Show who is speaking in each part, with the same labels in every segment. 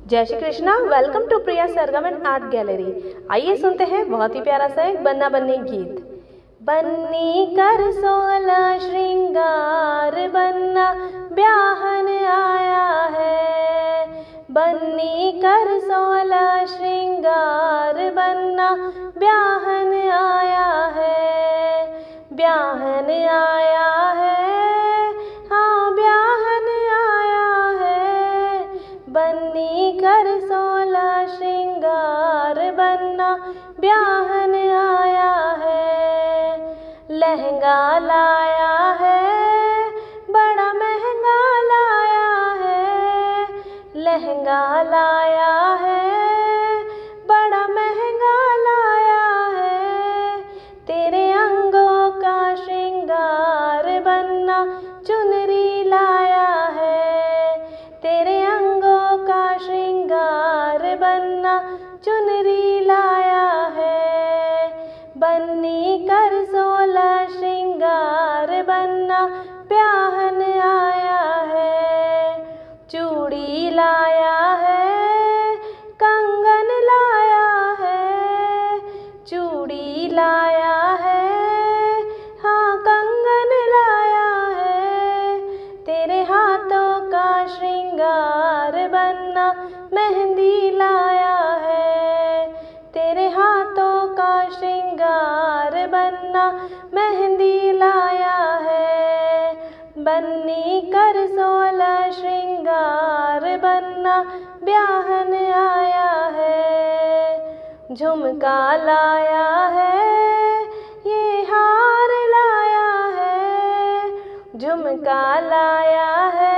Speaker 1: जय Shri Krishna. Welcome to Priya Sargam and art gallery. आइए सुनते हैं बहुत ही प्यारा सा एक बन्ना बन्नी गीत। बन्नी कर 16 श्रृंगार बन्ना ब्याहन आया है। बन्नी कर 16 श्रृंगार बन्ना ब्याहन आया है। ब्याहन आया है, हाँ ब्याहन आया है। बन्नी कर 16 श्रृंगार बन्ना ब्याहन आया है। लहंगा लाया है, बड़ा महंगा लाया है। लहंगा लाया है, बड़ा महंगा लाया है। तेरे अंगों का श्रृंगार बन्ना चुनरी लाया है। तेरे अंगों का श्रृंगार बन्ना चुनरी लाया है। बन्नी कर 16 श्रृंगार बन्ना ब्याहन आया है। चूड़ी लाया है, कंगन लाया है। चूड़ी लाया है, हाँ कंगन लाया है। तेरे हाथों का श्रृंगार बन्ना मेहंदी लाया है। तेरे हाथों का श्रृंगार बन्ना मेहंदी लाया है। बन्नी कर 16 श्रृंगार बन्ना ब्याहन आया है। झुमका लाया है, ये हार लाया है। झुमका लाया है,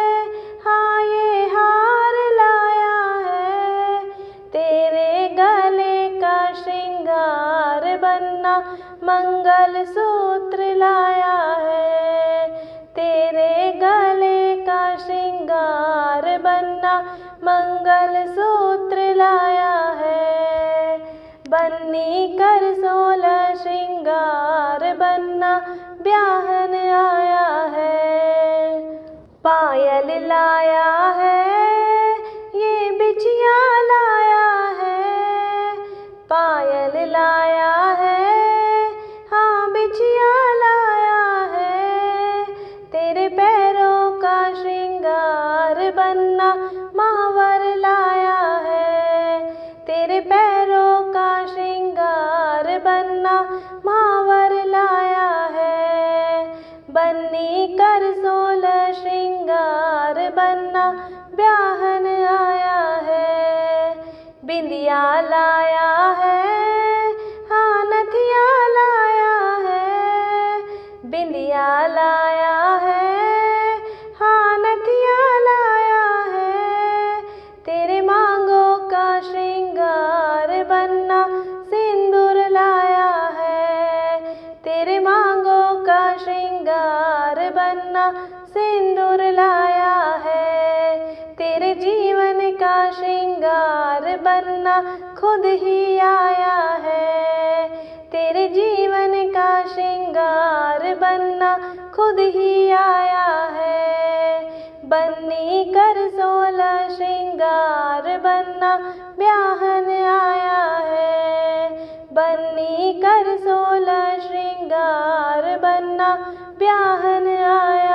Speaker 1: हाँ ये हार लाया है। तेरे गले का श्रृंगार बन्ना मंगल सूत्र लाया है। तेरे गले का श्रृंगार बन्ना मंगल सूत्र लाया है। बन्नी कर 16 श्रृंगार बन्ना ब्याहन आया है। पायल लाया है, ये बिछिया लाया है। पायल लाया है, हाँ बिछिया लाया है। तेरे पैरों का श्रृंगार बन्ना महावर लाया है। तेरे पैरों का श्रृंगार बन्ना महावर लाया है। बन्नी कर 16 श्रृंगार बन्ना ब्याहन आया है। बिंदिया लाया है, हाँ नथिया लाया है। बिंदिया लाया है, हाँ नथिया लाया है। तेरे मांगों का श्रृंगार बन्ना सिंदूर लाया है। तेरे मांगों का श्रृंगार बन्ना सिंदूर लाया है। तेरे जीवन का श्रृंगार बन्ना खुद ही आया है। तेरे जीवन का श्रृंगार बन्ना खुद ही आया है। बन्नी कर 16 श्रृंगार बन्ना ब्याहन आया है। बन्नी कर 16 श्रृंगार बन्ना ब्याहन आया